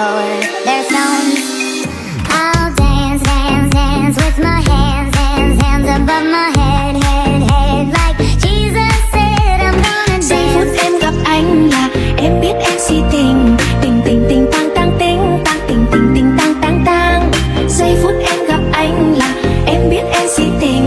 or their stones. I'll dance, dance, dance with my hands, hands, hands above my head, head, head. Like Jesus said, I'm gonna dance. Giây phút em gặp anh là em biết em si tình, tình tình tình tăng tăng tình tăng tình tình tình tăng tăng tăng. Giây phút em gặp anh là em biết em si tình.